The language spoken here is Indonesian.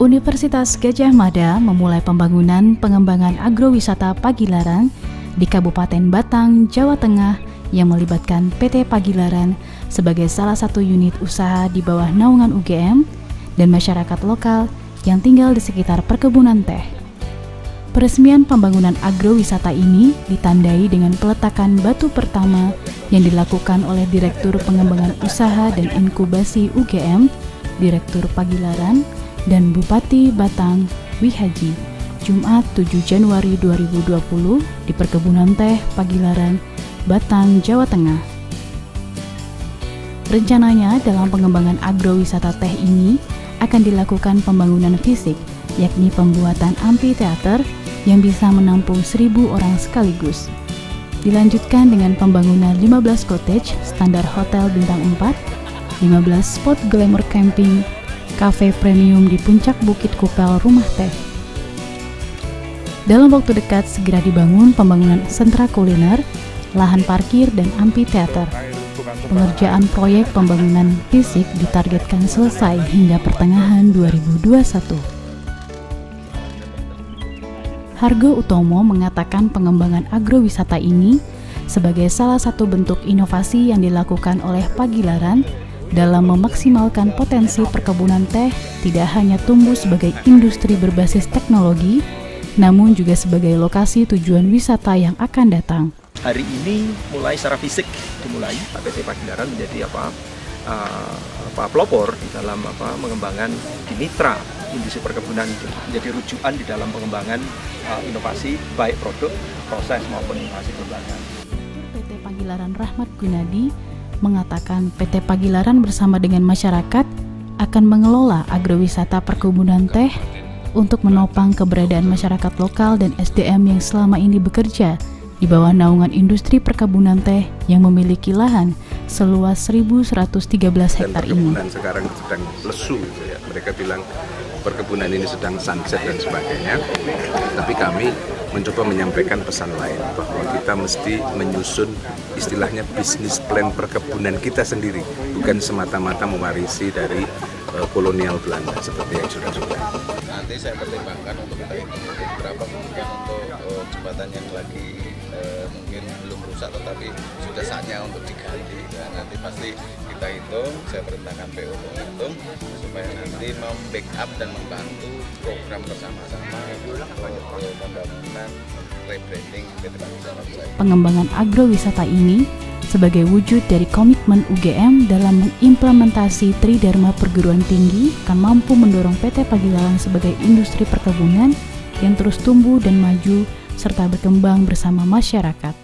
Universitas Gadjah Mada memulai pembangunan pengembangan agrowisata Pagilaran di Kabupaten Batang, Jawa Tengah yang melibatkan PT Pagilaran sebagai salah satu unit usaha di bawah naungan UGM dan masyarakat lokal yang tinggal di sekitar perkebunan teh. Peresmian pembangunan agrowisata ini ditandai dengan peletakan batu pertama yang dilakukan oleh Direktur Pengembangan Usaha dan Inkubasi UGM, Direktur Pagilaran, dan Bupati Batang Wihaji, Jumat 7 Januari 2020 di Perkebunan Teh Pagilaran, Batang, Jawa Tengah. Rencananya dalam pengembangan agrowisata teh ini akan dilakukan pembangunan fisik, yakni pembuatan amphitheater yang bisa menampung 1.000 orang sekaligus. Dilanjutkan dengan pembangunan 15 cottage standar hotel bintang 4, 15 spot glamour camping, kafe premium di puncak Bukit Kupel Rumah Teh. Dalam waktu dekat segera dibangun pembangunan sentra kuliner, lahan parkir, dan amphitheater. Pengerjaan proyek pembangunan fisik ditargetkan selesai hingga pertengahan 2021. Hargo Utomo mengatakan pengembangan agrowisata ini sebagai salah satu bentuk inovasi yang dilakukan oleh Pagilaran dalam memaksimalkan potensi perkebunan teh tidak hanya tumbuh sebagai industri berbasis teknologi, namun juga sebagai lokasi tujuan wisata yang akan datang. Hari ini mulai secara fisik dimulai PT Pagilaran menjadi pelopor di dalam mengembangkan di mitra industri perkebunan, menjadi rujukan di dalam pengembangan inovasi baik produk, proses maupun inovasi berbagai. PT Pagilaran Rahmat Gunadi mengatakan PT Pagilaran bersama dengan masyarakat akan mengelola agrowisata perkebunan teh untuk menopang keberadaan masyarakat lokal dan SDM yang selama ini bekerja di bawah naungan industri perkebunan teh yang memiliki lahan seluas 1.113 hektar ini. Perkebunan sekarang sedang lesu, ya. Mereka bilang perkebunan ini sedang sunset dan sebagainya. Tapi kami mencoba menyampaikan pesan lain bahwa kita mesti menyusun istilahnya bisnis plan perkebunan kita sendiri, bukan semata-mata mewarisi dari kolonial Belanda seperti yang sudah. Nanti saya pertimbangkan untuk kita hitung berapa mungkin untuk jembatan yang lagi mungkin belum rusak tetapi sudah saatnya untuk diganti. Nah, nanti pasti kita hitung, saya perintahkan PU untuk hitung supaya nanti membackup dan membantu program bersama-sama untuk pembangunan rebranding PT Pagilaran. Pengembangan agrowisata ini sebagai wujud dari komitmen UGM dalam mengimplementasi Tridharma Perguruan Tinggi akan mampu mendorong PT Pagilaran sebagai industri perkebunan yang terus tumbuh dan maju serta berkembang bersama masyarakat.